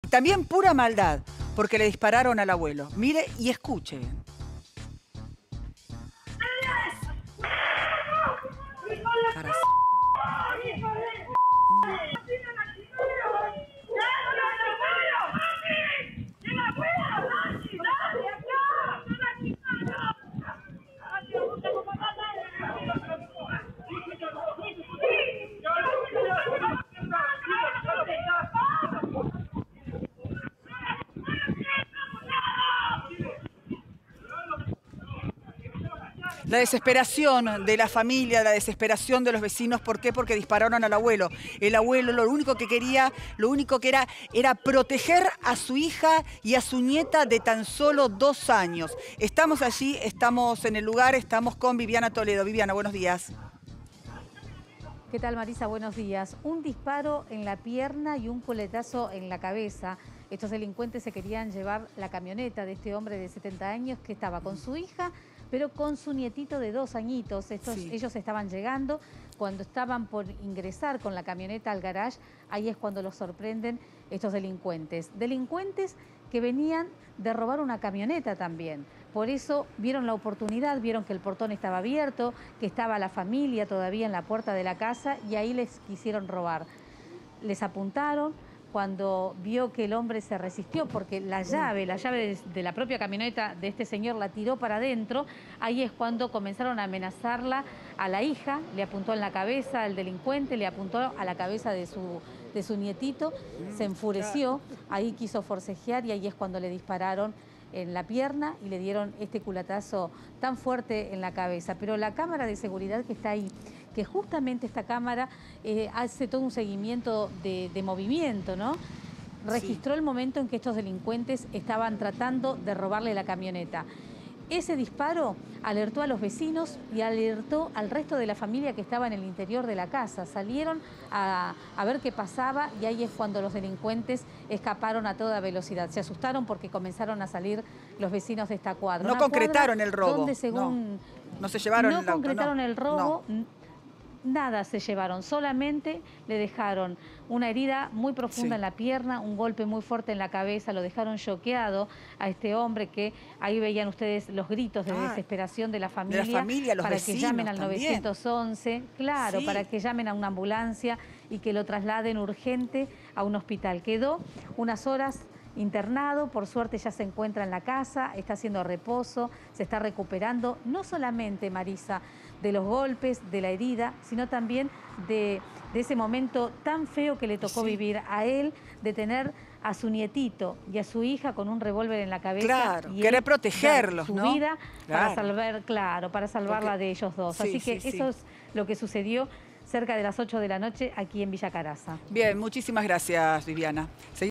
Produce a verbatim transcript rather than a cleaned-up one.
También pura maldad, porque le dispararon al abuelo. Mire y escuche. Caras. La desesperación de la familia, la desesperación de los vecinos. ¿Por qué? Porque dispararon al abuelo. El abuelo lo único que quería, lo único que era, era proteger a su hija y a su nieta de tan solo dos años. Estamos allí, estamos en el lugar, estamos con Viviana Toledo. Viviana, buenos días. ¿Qué tal, Marisa? Buenos días. Un disparo en la pierna y un coletazo en la cabeza. Estos delincuentes se querían llevar la camioneta de este hombre de setenta años que estaba con su hija, pero con su nietito de dos añitos. Estos, sí. Ellos estaban llegando. Cuando estaban por ingresar con la camioneta al garage, ahí es cuando los sorprenden estos delincuentes. Delincuentes que venían de robar una camioneta también. Por eso vieron la oportunidad, vieron que el portón estaba abierto, que estaba la familia todavía en la puerta de la casa y ahí les quisieron robar. Les apuntaron. Cuando vio que el hombre se resistió, porque la llave, la llave de, de la propia camioneta de este señor la tiró para adentro, ahí es cuando comenzaron a amenazarla a la hija, le apuntó en la cabeza al delincuente, le apuntó a la cabeza de su, de su nietito, se enfureció, ahí quiso forcejear y ahí es cuando le dispararon en la pierna y le dieron este culatazo tan fuerte en la cabeza. Pero la cámara de seguridad que está ahí, que justamente esta cámara eh, hace todo un seguimiento de, de movimiento, ¿no? Registró sí. el momento en que estos delincuentes estaban tratando de robarle la camioneta. Ese disparo alertó a los vecinos y alertó al resto de la familia que estaba en el interior de la casa. Salieron a, a ver qué pasaba y ahí es cuando los delincuentes escaparon a toda velocidad. Se asustaron porque comenzaron a salir los vecinos de esta cuadra. No Una concretaron cuadra el robo. Donde según no. no se llevaron no el auto, concretaron no. el robo. No. Nada se llevaron, solamente le dejaron una herida muy profunda sí. en la pierna, un golpe muy fuerte en la cabeza, lo dejaron choqueado a este hombre que ahí veían ustedes los gritos de ah, desesperación de la familia, de la familia los para que llamen al también. nueve once, claro, sí. para que llamen a una ambulancia y que lo trasladen urgente a un hospital. Quedó unas horas internado, por suerte ya se encuentra en la casa, está haciendo reposo, se está recuperando, no solamente, Marisa, de los golpes, de la herida, sino también de, de ese momento tan feo que le tocó sí. vivir a él, de tener a su nietito y a su hija con un revólver en la cabeza. Claro, y querer protegerlos, su ¿no? vida claro. para salvar, claro, para salvarla Porque, de ellos dos. sí, Así que sí, eso sí. es lo que sucedió cerca de las ocho de la noche aquí en Villa Caraza. Bien, muchísimas gracias, Viviana.